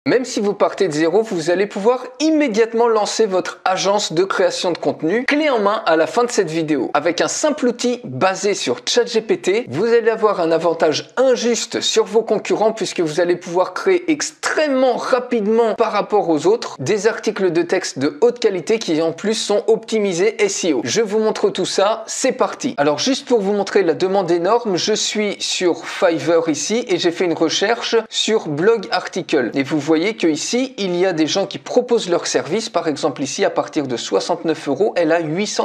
Même si vous partez de zéro, vous allez pouvoir immédiatement lancer votre agence de création de contenu clé en main à la fin de cette vidéo. Avec un simple outil basé sur ChatGPT, vous allez avoir un avantage injuste sur vos concurrents puisque vous allez pouvoir créer extrêmement rapidement par rapport aux autres des articles de texte de haute qualité qui en plus sont optimisés SEO. Je vous montre tout ça, c'est parti. Alors juste pour vous montrer la demande énorme, je suis sur Fiverr ici et j'ai fait une recherche sur blog article. Et vous voyez que ici, il y a des gens qui proposent leurs services. Par exemple ici, à partir de 69 €, elle a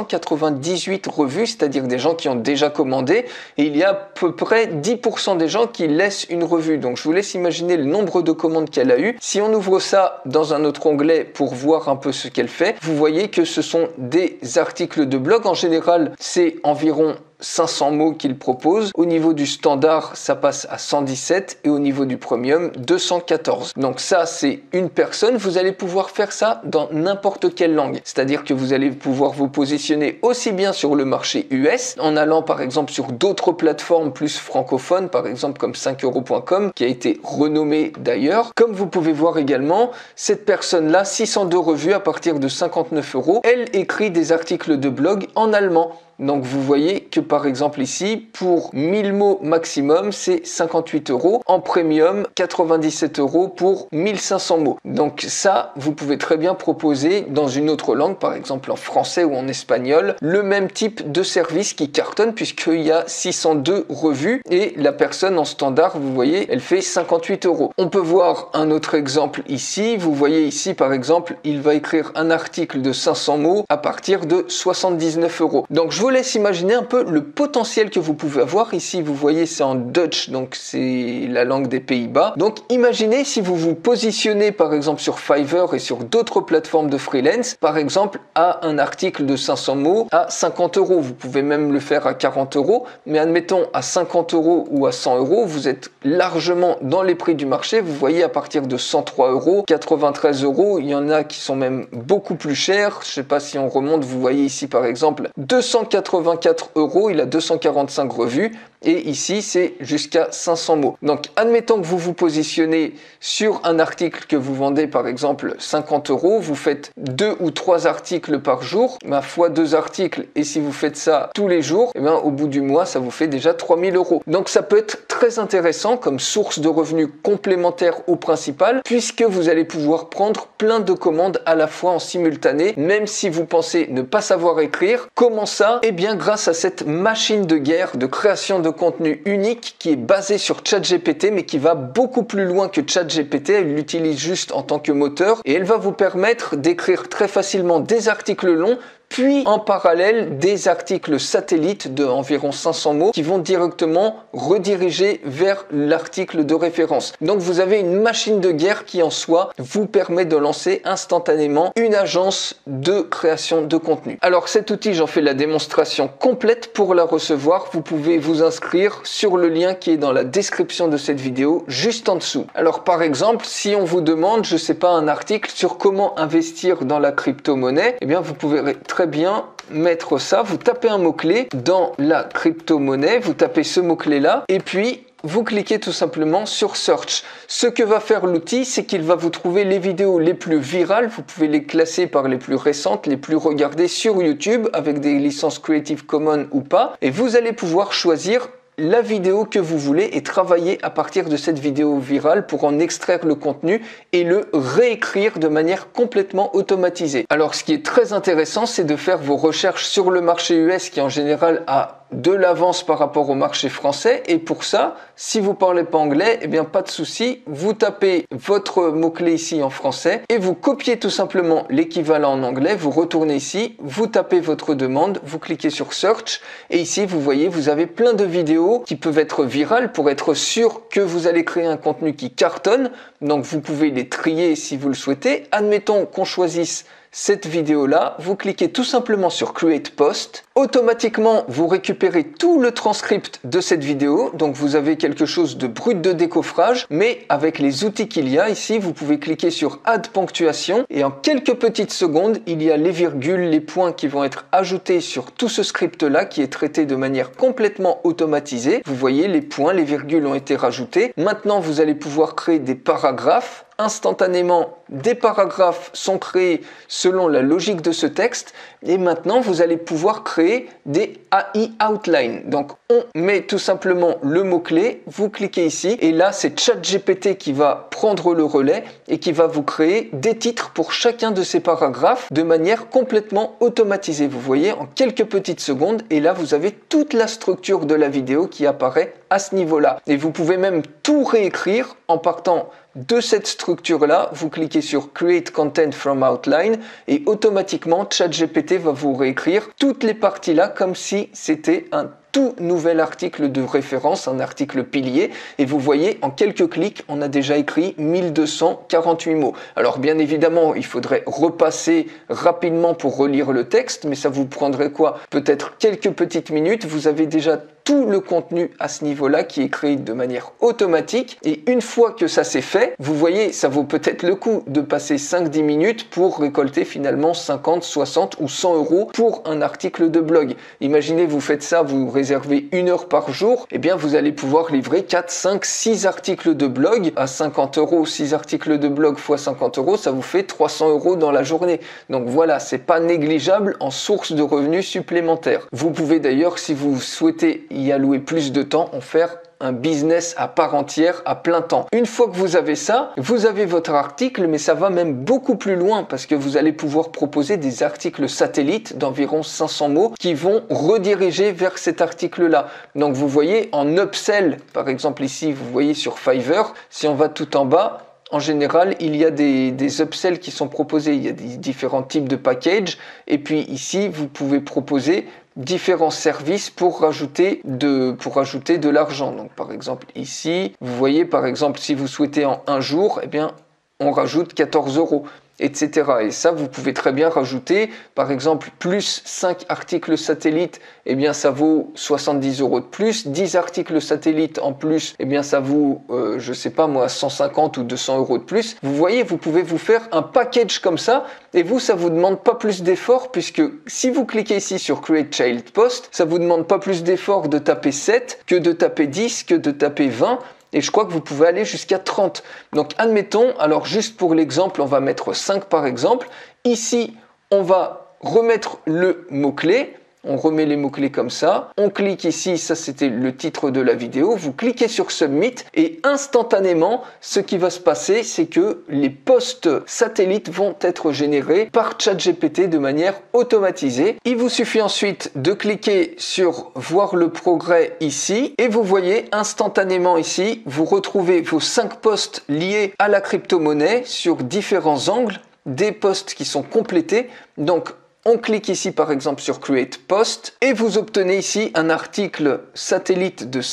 898 revues, c'est-à-dire des gens qui ont déjà commandé. Et il y a à peu près 10% des gens qui laissent une revue. Donc je vous laisse imaginer le nombre de commandes qu'elle a eu. Si on ouvre ça dans un autre onglet pour voir un peu ce qu'elle fait, vous voyez que ce sont des articles de blog. En général, c'est environ 500 mots qu'il propose. Au niveau du standard, ça passe à 117 et au niveau du premium, 214. Donc ça, c'est une personne. Vous allez pouvoir faire ça dans n'importe quelle langue. C'est-à-dire que vous allez pouvoir vous positionner aussi bien sur le marché US, en allant par exemple sur d'autres plateformes plus francophones, par exemple comme 5euros.com, qui a été renommé d'ailleurs. Comme vous pouvez voir également, cette personne-là, 602 revues à partir de 59 €. Elle écrit des articles de blog en allemand. Donc vous voyez que par exemple ici, pour 1000 mots maximum, c'est 58 €. En premium, 97 € pour 1500 mots. Donc ça, vous pouvez très bien proposer dans une autre langue, par exemple en français ou en espagnol, le même type de service qui cartonne puisqu'il y a 602 revues et la personne en standard, vous voyez, elle fait 58 €. On peut voir un autre exemple ici. Vous voyez ici par exemple, il va écrire un article de 500 mots à partir de 79 €. Donc je vous laisse imaginer un peu le potentiel que vous pouvez avoir. Ici, vous voyez, c'est en Dutch, donc c'est la langue des Pays-Bas. Donc, imaginez si vous vous positionnez, par exemple, sur Fiverr et sur d'autres plateformes de freelance, par exemple, à un article de 500 mots à 50 €. Vous pouvez même le faire à 40 €, mais admettons à 50 € ou à 100 €, vous êtes largement dans les prix du marché. Vous voyez, à partir de 103 €, 93 €, il y en a qui sont même beaucoup plus chers. Je sais pas si on remonte, vous voyez ici, par exemple, 284 €, il a 245 revues et ici c'est jusqu'à 500 mots. Donc admettons que vous vous positionnez sur un article que vous vendez par exemple 50 €, vous faites 2 ou 3 articles par jour, fois 2 articles, et si vous faites ça tous les jours, au bout du mois ça vous fait déjà 3000 €. Donc ça peut être très intéressant comme source de revenus complémentaire au principal puisque vous allez pouvoir prendre plein de commandes à la fois en simultané, même si vous pensez ne pas savoir écrire. Comment ça? Eh bien grâce à cette machine de guerre de création de contenu unique qui est basée sur ChatGPT mais qui va beaucoup plus loin que ChatGPT. Elle l'utilise juste en tant que moteur et elle va vous permettre d'écrire très facilement des articles longs puis en parallèle des articles satellites de environ 500 mots qui vont directement rediriger vers l'article de référence. Donc vous avez une machine de guerre qui en soi vous permet de lancer instantanément une agence de création de contenu. Alors cet outil, j'en fais la démonstration complète. Pour la recevoir, vous pouvez vous inscrire sur le lien qui est dans la description de cette vidéo juste en dessous. Alors par exemple, si on vous demande, je sais pas, un article sur comment investir dans la crypto-monnaie, eh bien vous pouvez très bien mettre ça, vous tapez un mot-clé dans la crypto-monnaie, vous tapez ce mot-clé là et puis vous cliquez tout simplement sur Search. Ce que va faire l'outil, c'est qu'il va vous trouver les vidéos les plus virales. Vous pouvez les classer par les plus récentes, les plus regardées sur YouTube avec des licences Creative Commons ou pas. Et vous allez pouvoir choisir la vidéo que vous voulez et travailler à partir de cette vidéo virale pour en extraire le contenu et le réécrire de manière complètement automatisée. Alors ce qui est très intéressant, c'est de faire vos recherches sur le marché US qui en général a de l'avance par rapport au marché français et pour ça, si vous parlez pas anglais, eh bien pas de souci, vous tapez votre mot-clé ici en français et vous copiez tout simplement l'équivalent en anglais, vous retournez ici, vous tapez votre demande, vous cliquez sur Search et ici vous voyez, vous avez plein de vidéos qui peuvent être virales pour être sûr que vous allez créer un contenu qui cartonne. Donc vous pouvez les trier si vous le souhaitez. Admettons qu'on choisisse cette vidéo-là, vous cliquez tout simplement sur Create Post. Automatiquement, vous récupérez tout le transcript de cette vidéo. Donc, vous avez quelque chose de brut de décoffrage, mais avec les outils qu'il y a ici, vous pouvez cliquer sur Add ponctuation et en quelques petites secondes, il y a les virgules, les points qui vont être ajoutés sur tout ce script-là qui est traité de manière complètement automatisée. Vous voyez, les points, les virgules ont été rajoutés. Maintenant, vous allez pouvoir créer des paragraphes paragraphes. Instantanément, des paragraphes sont créés selon la logique de ce texte et maintenant vous allez pouvoir créer des AI outline. Donc on met tout simplement le mot-clé, vous cliquez ici et là c'est ChatGPT qui va prendre le relais et qui va vous créer des titres pour chacun de ces paragraphes de manière complètement automatisée. Vous voyez en quelques petites secondes et là vous avez toute la structure de la vidéo qui apparaît à ce niveau-là. Et vous pouvez même tout réécrire en partant de cette structure-là, vous cliquez sur Create Content from Outline et automatiquement ChatGPT va vous réécrire toutes les parties-là comme si c'était un tout nouvel article de référence, un article pilier. Et vous voyez, en quelques clics, on a déjà écrit 1248 mots. Alors bien évidemment, il faudrait repasser rapidement pour relire le texte, mais ça vous prendrait quoi? Peut-être quelques petites minutes. Vous avez déjà tout le contenu à ce niveau-là qui est créé de manière automatique. Et une fois que ça c'est fait, vous voyez, ça vaut peut-être le coup de passer 5-10 minutes pour récolter finalement 50, 60 ou 100 euros pour un article de blog. Imaginez, vous faites ça, vous réservez 1 heure par jour, et bien vous allez pouvoir livrer 4, 5, 6 articles de blog à 50 euros. 6 articles de blog x 50 euros, ça vous fait 300 euros dans la journée. Donc voilà, c'est pas négligeable en source de revenus supplémentaires. Vous pouvez d'ailleurs, si vous souhaitez y allouer plus de temps, en faire un business à part entière, à plein temps. Une fois que vous avez ça, vous avez votre article, mais ça va même beaucoup plus loin parce que vous allez pouvoir proposer des articles satellites d'environ 500 mots qui vont rediriger vers cet article-là. Donc vous voyez en upsell, par exemple ici, vous voyez sur Fiverr, si on va tout en bas, en général, il y a des upsells qui sont proposés. Il y a des différents types de packages. Et puis ici, vous pouvez proposer différents services pour rajouter de l'argent. Donc par exemple ici, vous voyez par exemple si vous souhaitez en un jour, eh bien on rajoute 14 euros. Etc. Et ça, vous pouvez très bien rajouter, par exemple, plus 5 articles satellites, eh bien ça vaut 70 euros de plus. 10 articles satellites en plus, eh bien ça vaut, je sais pas moi, 150 ou 200 euros de plus. Vous voyez, vous pouvez vous faire un package comme ça, et vous, ça vous demande pas plus d'efforts, puisque si vous cliquez ici sur Create Child Post, ça vous demande pas plus d'efforts de taper 7 que de taper 10, que de taper 20. Et je crois que vous pouvez aller jusqu'à 30. Donc admettons, alors juste pour l'exemple, on va mettre 5 par exemple. Ici, on va remettre le mot-clé. On remet les mots-clés comme ça. On clique ici, ça c'était le titre de la vidéo. Vous cliquez sur Submit et instantanément, ce qui va se passer, c'est que les posts satellites vont être générés par ChatGPT de manière automatisée. Il vous suffit ensuite de cliquer sur Voir le progrès ici et vous voyez instantanément ici, vous retrouvez vos 5 posts liés à la crypto-monnaie sur différents angles, des posts qui sont complétés. Donc, on clique ici par exemple sur Create Post et vous obtenez ici un article satellite de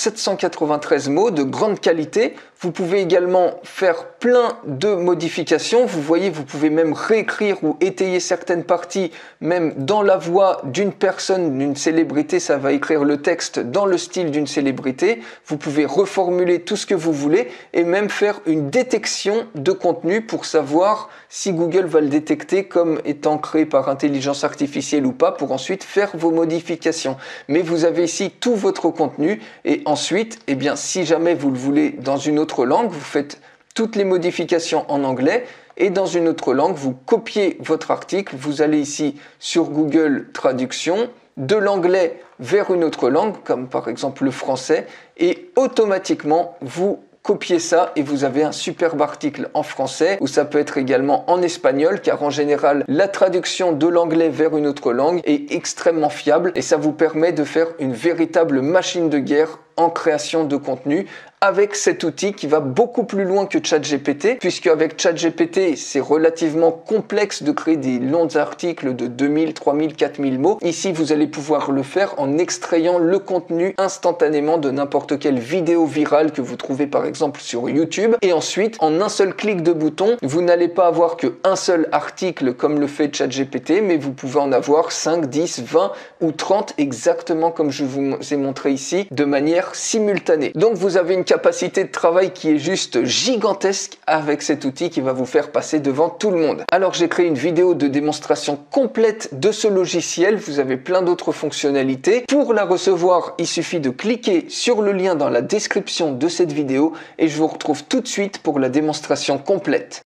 793 mots de grande qualité. Vous pouvez également faire plein de modifications. Vous voyez, vous pouvez même réécrire ou étayer certaines parties, même dans la voix d'une personne, d'une célébrité. Ça va écrire le texte dans le style d'une célébrité. Vous pouvez reformuler tout ce que vous voulez et même faire une détection de contenu pour savoir si Google va le détecter comme étant créé par intelligence artificielle ou pas pour ensuite faire vos modifications. Mais vous avez ici tout votre contenu et ensuite, eh bien, si jamais vous le voulez dans une autre langue, vous faites toutes les modifications en anglais et dans une autre langue, vous copiez votre article, vous allez ici sur Google Traduction, de l'anglais vers une autre langue, comme par exemple le français, et automatiquement, vous copiez ça et vous avez un superbe article en français ou ça peut être également en espagnol car en général la traduction de l'anglais vers une autre langue est extrêmement fiable et ça vous permet de faire une véritable machine de guerre en création de contenu avec cet outil qui va beaucoup plus loin que ChatGPT, puisque avec ChatGPT, c'est relativement complexe de créer des longs articles de 2000, 3000, 4000 mots. Ici, vous allez pouvoir le faire en extrayant le contenu instantanément de n'importe quelle vidéo virale que vous trouvez par exemple sur YouTube. Et ensuite, en un seul clic de bouton, vous n'allez pas avoir qu'un seul article comme le fait ChatGPT, mais vous pouvez en avoir 5, 10, 20 ou 30 exactement comme je vous ai montré ici, de manière simultanée. Donc vous avez une capacité de travail qui est juste gigantesque avec cet outil qui va vous faire passer devant tout le monde. Alors j'ai créé une vidéo de démonstration complète de ce logiciel, vous avez plein d'autres fonctionnalités. Pour la recevoir, il suffit de cliquer sur le lien dans la description de cette vidéo et je vous retrouve tout de suite pour la démonstration complète.